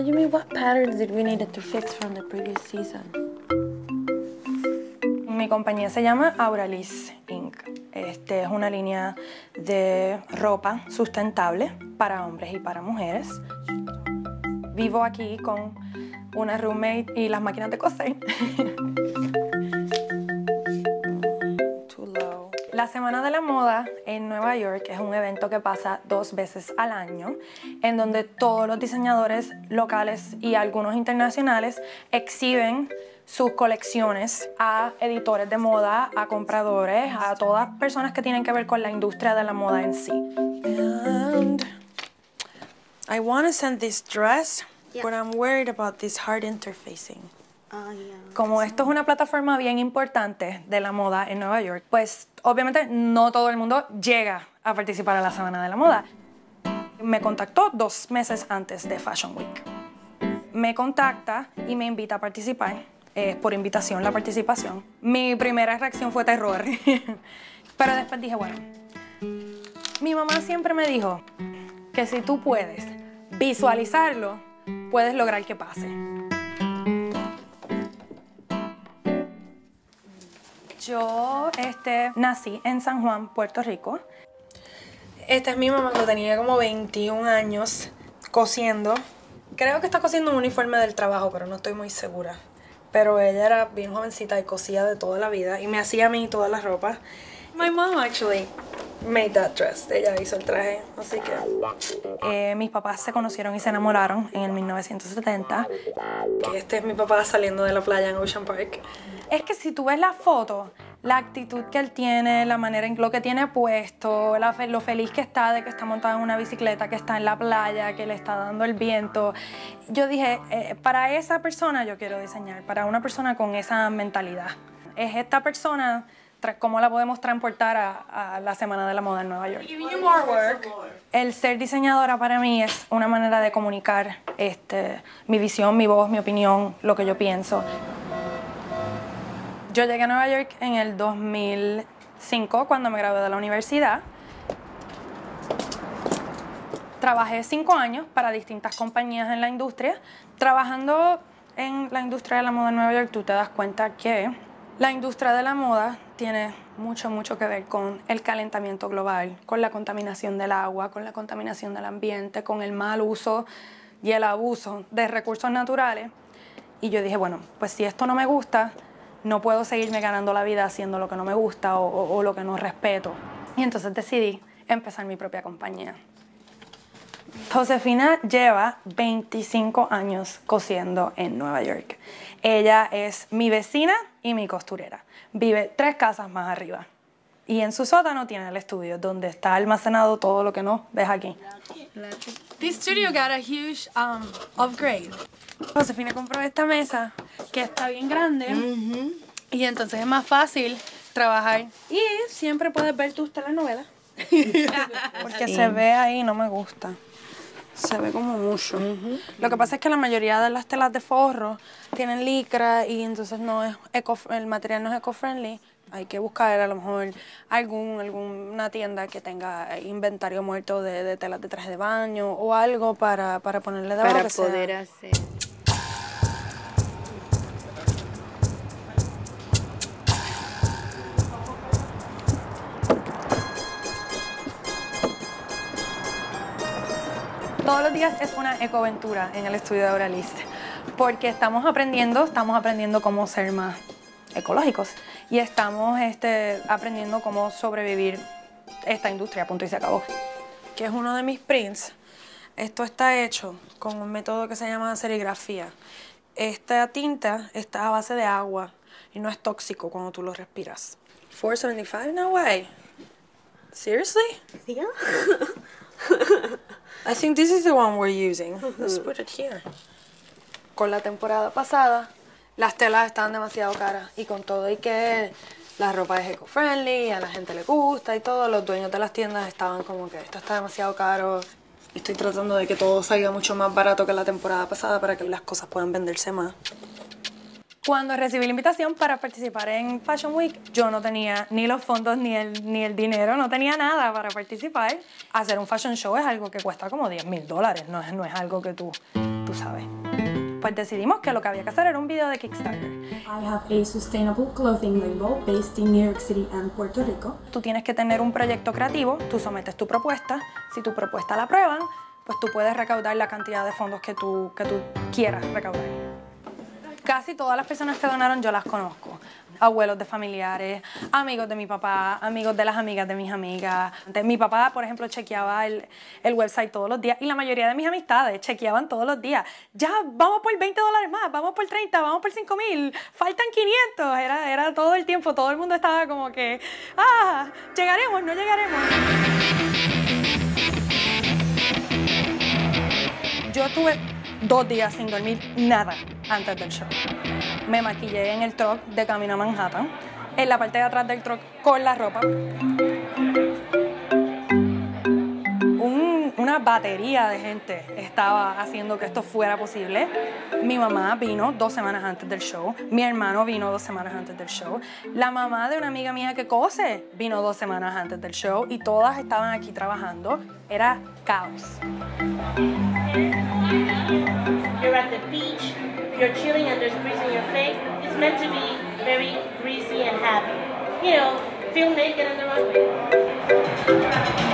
you mean what patterns did we need to fix from the previous season? Mi compañía se llama Auralis Inc. Es una línea de ropa sustentable para hombres y para mujeres. Vivo aquí con una roommate y las máquinas de coser. La Semana de la Moda en Nueva York es un evento que pasa 2 veces al año, en donde todos los diseñadores locales y algunos internacionales exhiben sus colecciones a editores de moda, a compradores, a todas personas que tienen que ver con la industria de la moda en sí. And I want to send this dress, but I'm worried about this hard interfacing. Como esto es una plataforma bien importante de la moda en Nueva York, pues obviamente no todo el mundo llega a participar en la Semana de la Moda. Me contactó 2 meses antes de Fashion Week. Me contacta y me invita a participar. Por invitación la participación. Mi primera reacción fue terror. Pero después dije, bueno, mi mamá siempre me dijo que si tú puedes visualizarlo, puedes lograr que pase. Yo nací en San Juan, Puerto Rico. Esta es mi mamá cuando tenía como 21 años cosiendo. Creo que está cosiendo un uniforme del trabajo, pero no estoy muy segura. Pero ella era bien jovencita y cosía de toda la vida y me hacía a mí todas las ropas. My mom actually made that dress. Ella hizo el traje, así que... mis papás se conocieron y se enamoraron en el 1970. Este es mi papá saliendo de la playa en Ocean Park. Es que si tú ves la foto, la actitud que él tiene, la manera en lo que tiene puesto, lo feliz que está de que está montado en una bicicleta, que está en la playa, que le está dando el viento. Yo dije, para esa persona yo quiero diseñar, para una persona con esa mentalidad. Es esta persona, cómo la podemos transportar a la Semana de la Moda en Nueva York. El ser diseñadora para mí es una manera de comunicar mi visión, mi voz, mi opinión, lo que yo pienso. Yo llegué a Nueva York en el 2005, cuando me gradué de la universidad. Trabajé 5 años para distintas compañías en la industria. Trabajando en la industria de la moda en Nueva York, tú te das cuenta que la industria de la moda tiene mucho que ver con el calentamiento global, con la contaminación del agua, con la contaminación del ambiente, con el mal uso y el abuso de recursos naturales. Y yo dije, bueno, pues si esto no me gusta, no puedo seguirme ganando la vida haciendo lo que no me gusta o lo que no respeto. Y entonces decidí empezar mi propia compañía. Josefina lleva 25 años cosiendo en Nueva York. Ella es mi vecina y mi costurera. Vive 3 casas más arriba. Y en su sótano tiene el estudio, donde está almacenado todo lo que no ves aquí. This studio got a huge upgrade. Josefina compró esta mesa, que está bien grande, y entonces es más fácil trabajar. Y siempre puedes ver tus telenovelas. Porque se ve ahí, no me gusta. Se ve como mucho. Lo que pasa es que la mayoría de las telas de forro tienen licra y entonces el material no es eco-friendly. Hay que buscar a lo mejor alguna tienda que tenga inventario muerto de telas de traje de baño o algo para ponerle debajo. Para poder hacer. Todos los días es una ecoaventura en el estudio de Auralis, porque estamos aprendiendo cómo ser más ecológicos y estamos aprendiendo cómo sobrevivir esta industria, punto y se acabó. Que es uno de mis prints. Esto está hecho con un método que se llama serigrafía. Esta tinta está a base de agua y no es tóxico cuando tú lo respiras. $4.75? No way. Seriously? Yeah. I think this is the one we're using. Let's put it here. Con la temporada pasada, las telas estaban demasiado caras y con todo y que la ropa es eco-friendly, a la gente le gusta y todo, los dueños de las tiendas estaban como que esto está demasiado caro. Estoy tratando de que todo salga mucho más barato que la temporada pasada para que las cosas puedan venderse más. Cuando recibí la invitación para participar en Fashion Week, yo no tenía ni los fondos ni el dinero, no tenía nada para participar. Hacer un fashion show es algo que cuesta como $10,000, no es algo que tú sabes. Pues decidimos que lo que había que hacer era un video de Kickstarter. I have a sustainable clothing label based in New York City and Puerto Rico. Tú tienes que tener un proyecto creativo, tú sometes tu propuesta, si tu propuesta la aprueban, pues tú puedes recaudar la cantidad de fondos que tú quieras recaudar. Casi todas las personas que donaron yo las conozco. Abuelos de familiares, amigos de mi papá, amigos de las amigas de mis amigas. Mi papá, por ejemplo, chequeaba el website todos los días y la mayoría de mis amistades chequeaban todos los días. Ya, vamos por $20 más, vamos por 30, vamos por 5,000, faltan 500. Era todo el tiempo, todo el mundo estaba como que, llegaremos, no llegaremos. Yo tuve 2 días sin dormir nada antes del show. Me maquillé en el truck de camino a Manhattan, en la parte de atrás del truck con la ropa. Una batería de gente estaba haciendo que esto fuera posible. Mi mamá vino 2 semanas antes del show. Mi hermano vino 2 semanas antes del show. La mamá de una amiga mía que cose vino 2 semanas antes del show y todas estaban aquí trabajando. Era caos. You're at the beach, you're chilling and there's grease in your face. It's meant to be very greasy and happy. You know, feel naked in the runway.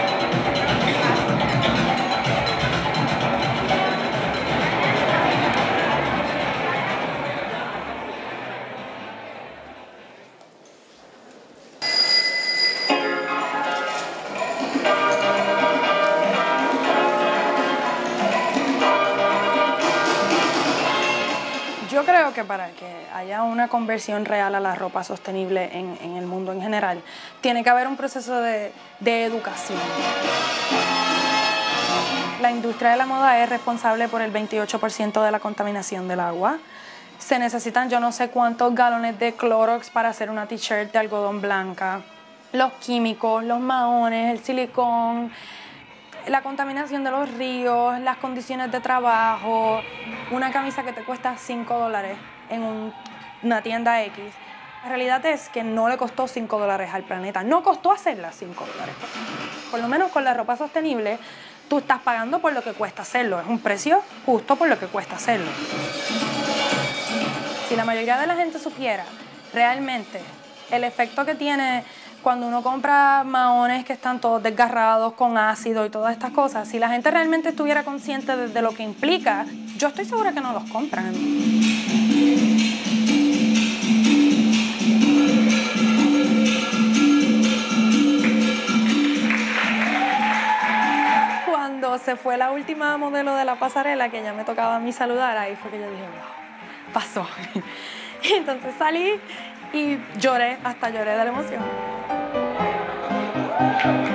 Yo creo que para que haya una conversión real a la ropa sostenible en el mundo en general, tiene que haber un proceso de educación. La industria de la moda es responsable por el 28% de la contaminación del agua. Se necesitan yo no sé cuántos galones de Clorox para hacer una t-shirt de algodón blanca. Los químicos, los maones, el silicón, la contaminación de los ríos, las condiciones de trabajo, una camisa que te cuesta $5 en una tienda X. La realidad es que no le costó $5 al planeta, no costó hacerla $5. Por lo menos con la ropa sostenible, tú estás pagando por lo que cuesta hacerlo, es un precio justo por lo que cuesta hacerlo. Si la mayoría de la gente supiera realmente el efecto que tiene cuando uno compra maones que están todos desgarrados con ácido y todas estas cosas, si la gente realmente estuviera consciente de lo que implica, yo estoy segura que no los compran. Cuando se fue la última modelo de la pasarela, que ya me tocaba a mí saludar, ahí fue que yo dije, wow, pasó. Y entonces salí y lloré, hasta lloré de la emoción.